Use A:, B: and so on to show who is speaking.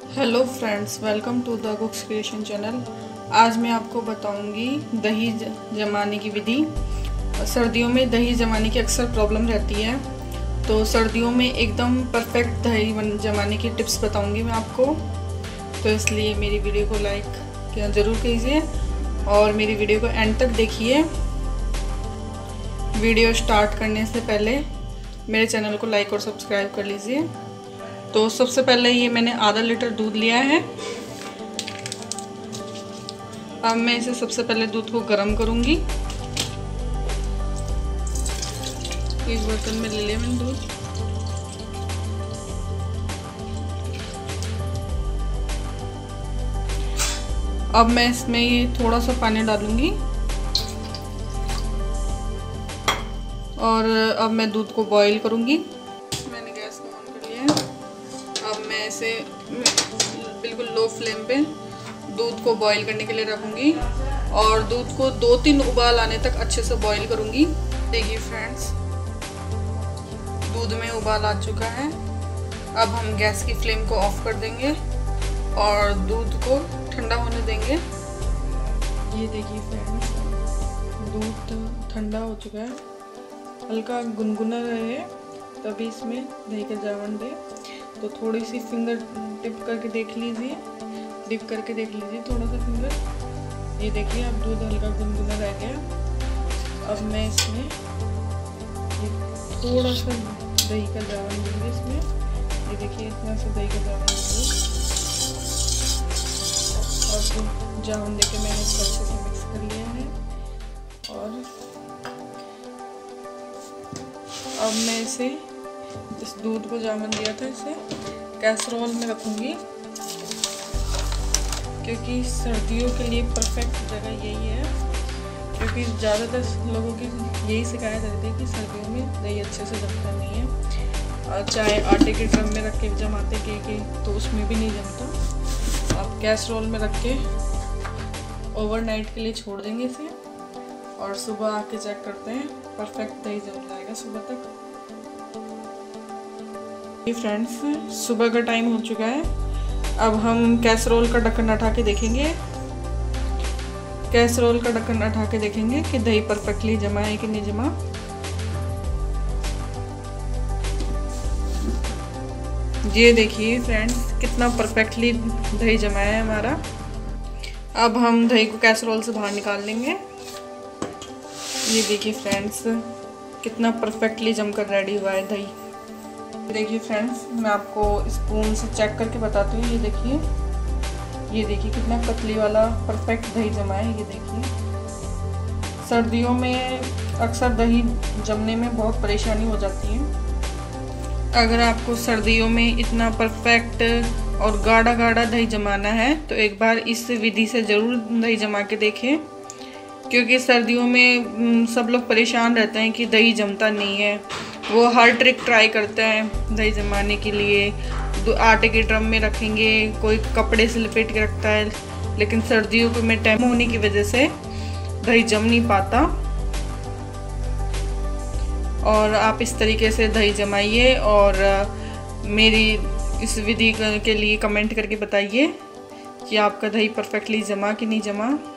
A: Hello friends, welcome to the cook's creation channel. आज मैं आपको बताऊंगी दही जमाने की विधि। सर्दियों में दही जमाने की अक्सर प्रॉब्लम रहती है, तो सर्दियों में एकदम परफेक्ट दही जमाने की टिप्स बताऊंगी मैं आपको। तो इसलिए मेरी वीडियो को लाइक ज़रूर कीजिए और मेरी वीडियो को एंड तक देखिए। वीडियो स्टार्ट करने से पहले मेरे चैनल को लाइक और सब्सक्राइब कर लीजिए। तो सबसे पहले ये मैंने आधा लीटर दूध लिया है। अब मैं इसे सबसे पहले दूध को गर्म करूंगी। एक बर्तन में ले लिया मैंने दूध। अब मैं इसमें ये थोड़ा सा पानी डालूंगी और अब मैं दूध को बॉईल करूंगी। मैंने गैस को ऑन कर लिया है। अब मैं इसे बिल्कुल लो फ्लेम पे दूध को बॉईल करने के लिए रखूंगी और दूध को 2-3 उबाल आने तक अच्छे से बॉईल करूंगी। देखिए फ्रेंड्स, दूध में उबाल आ चुका है। अब हम गैस की फ्लेम को ऑफ कर देंगे और दूध को ठंडा होने देंगे। ये देखिए फ्रेंड्स, दूध ठंडा हो चुका है। हल्का गुनगुना रहे तभी इसमें दही का जावन दे। तो थोड़ी सी फिंगर डिप करके देख लीजिए, थोड़ा सा फिंगर। ये देखिए अब दूध हल्का गुनगुना रह गया। अब मैं इसमें थोड़ा सा दही का जावन दूंगी इसमें। ये देखिए इतना सा दही का जावन दूंगी और जावन देके मैंने इसको अच्छे से मिक्स कर लिया है। और अब मैं इसे इस दूध को जावन दिया था इसे कैसरोल में रखूंगी, क्योंकि सर्दियों के लिए परफेक्ट जगह यही है। क्योंकि ज़्यादातर लोगों की यही शिकायत रहती है कि सर्दियों में दही अच्छे से जमता नहीं है। चाहे आटे के ड्रम में रख के जमाते के तो उसमें भी नहीं जमता। आप कैसरोल में रख के ओवरनाइट के लिए छोड़ देंगे इसे और सुबह आके चेक करते हैं, परफेक्ट दही जम जाएगा सुबह तक। फ्रेंड्स, सुबह का टाइम हो चुका है। अब हम कैसरोल का ढक्कन उठा के देखेंगे। कैसरोल का ढक्कन उठा के देखेंगे कि दही परफेक्टली जमा है कि नहीं जमा। ये देखिए फ्रेंड्स, कितना परफेक्टली दही जमा है हमारा। अब हम दही को कैसरोल से बाहर निकाल लेंगे। ये देखिए फ्रेंड्स, कितना परफेक्टली जमकर रेडी हुआ है दही। देखिए फ्रेंड्स, मैं आपको स्पून से चेक करके बताती हूँ। ये देखिए कितना पतली वाला परफेक्ट दही जमा है। ये देखिए, सर्दियों में अक्सर दही जमने में बहुत परेशानी हो जाती है। अगर आपको सर्दियों में इतना परफेक्ट और गाढ़ा गाढ़ा दही जमाना है तो एक बार इस विधि से ज़रूर दही जमा के देखें, क्योंकि सर्दियों में सब लोग परेशान रहते हैं कि दही जमता नहीं है। वो हर ट्रिक ट्राई करते हैं दही जमाने के लिए। आटे के ड्रम में रखेंगे, कोई कपड़े से लपेट के रखता है, लेकिन सर्दियों में टाइम होने की वजह से दही जम नहीं पाता। और आप इस तरीके से दही जमाइए और मेरी इस विधि के लिए कमेंट करके बताइए कि आपका दही परफेक्टली जमा कि नहीं जमा।